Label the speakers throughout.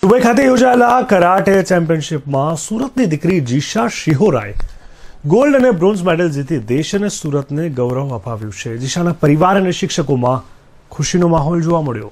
Speaker 1: Dubai ખાતે યોજાયેલા karate ચેમ્પિયનશિપમાં સુરતની દીકરી જીશા શિહોરાએ ગોલ્ડ અને બ્રોન્ઝ મેડલ જીતી દેશ અને સુરતને ગૌરવ અપાવ્યું છે। જીશાના પરિવાર અને શિક્ષકોમાં ખુશીનો માહોલ જોવા મળ્યો।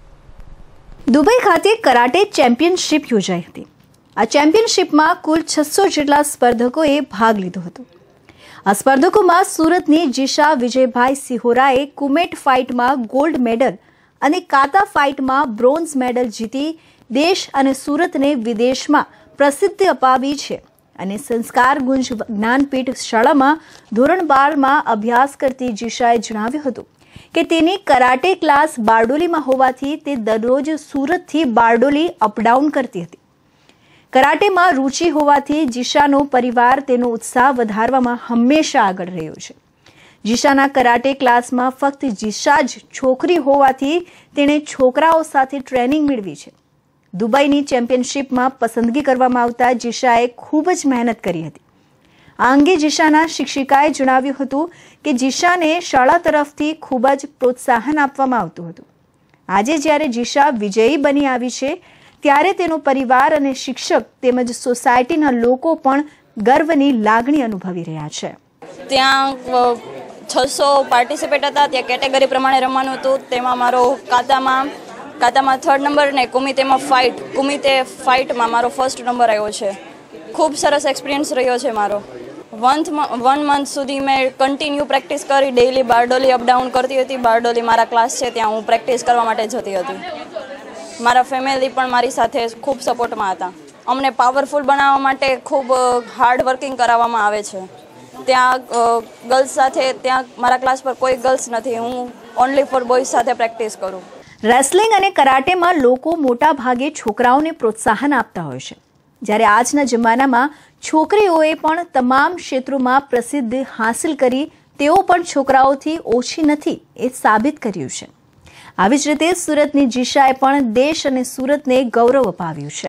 Speaker 2: દુબઈ ખાતે કરાટે ચેમ્પિયનશિપ યોજાઈ હતી। આ ચેમ્પિયનશિપમાં કુલ 600 જેટલા સ્પર્ધકોએ ભાગ લીધો હતો। આ સ્પર્ધકોમાં સુરતની જીશા વિજયભાઈ સિહોરાએ કુમેટ ફાઇટમાં ગોલ્ડ મેડલ અને કાતા ફાઇટમાં બ્રોન્ઝ મેડલ જીતી દેશ અને સુરતને વિદેશમાં પ્રસિદ્ધિ અપાવી છે અને સંસ્કાર ગુંજ જ્ઞાનપીઠ શાળામાં ધોરણ 12માં અભ્યાસ કરતી જીશાએ જણાવ્યું હતું કે તેની કરાટે ક્લાસ બારડોલીમાં હોવાથી તે દરરોજ સુરતથી બારડોલી અપડાઉન કરતી હતી। કરાટેમાં રુચિ હોવાથી જીશાનો પરિવાર તેનો ઉત્સાહ વધારવામાં હંમેશા આગળ રહ્યો છે। જીશાના કરાટે ક્લાસમાં ફક્ત જીશા જ છોકરી હોવાથી તેણે છોકરાઓ સાથે ટ્રેનિંગ મેળવી છે। દુબઈની ચેમ્પિયનશિપમાં પસંદગી કરવામાં આવતા જીશાએ ખૂબ જ મહેનત કરી હતી। આ અંગે જીશાના શિક્ષિકાએ જણાવ્યું હતું કે જીશાને શાળા તરફથી ખૂબ જ પ્રોત્સાહન આપવામાં આવતું હતું। આજે જ્યારે જીશા વિજયી બની આવી છે ત્યારે તેનો પરિવાર અને શિક્ષક તેમજ સોસાયટીના લોકો પણ ગર્વની લાગણી અનુભવી રહ્યા છે।
Speaker 3: ત્યાં 600 પાર્ટિસિપેટ હતા। ત્યાં કેટેગરી પ્રમાણે રમવાનું હતું। તેમાં મારો કાતામાં 3rd નંબર ને કુમિતેમાં કુમિતે ફાઇટમાં મારો 1st નંબર આવ્યો છે। ખૂબ સરસ એક્સપિરિયન્સ રહ્યો છે મારો। 1 મંથ સુધી મેં કન્ટિન્યુ પ્રેક્ટિસ કરી। ડેઇલી બારડોલી અપડાઉન કરતી હતી। બારડોલી મારા ક્લાસ છે, ત્યાં હું પ્રેક્ટિસ કરવા માટે જતી હતી। મારા ફેમિલી પણ મારી સાથે ખૂબ સપોર્ટમાં હતા। અમને પાવરફુલ બનાવવા માટે ખૂબ હાર્ડ વર્કિંગ કરાવવામાં આવે છે। ત્યાં ગર્લ્સ સાથે ત્યાં મારા ક્લાસ પર કોઈ ગર્લ્સ નથી। હું ઓનલી ફોર બોયઝ સાથે પ્રેક્ટિસ કરું।
Speaker 2: રેસલિંગ અને કરાટેમાં લોકો મોટા ભાગે છોકરાઓને પ્રોત્સાહન આપતા હોય છે, જ્યારે આજના જમાનામાં છોકરીઓએ પણ તમામ ક્ષેત્રોમાં પ્રસિદ્ધિ હાંસલ કરી તેઓ પણ છોકરાઓથી ઓછી નથી એ સાબિત કર્યું છે। આવી જ રીતે સુરતની જીશાએ પણ દેશ અને સુરતને ગૌરવ અપાવ્યું છે।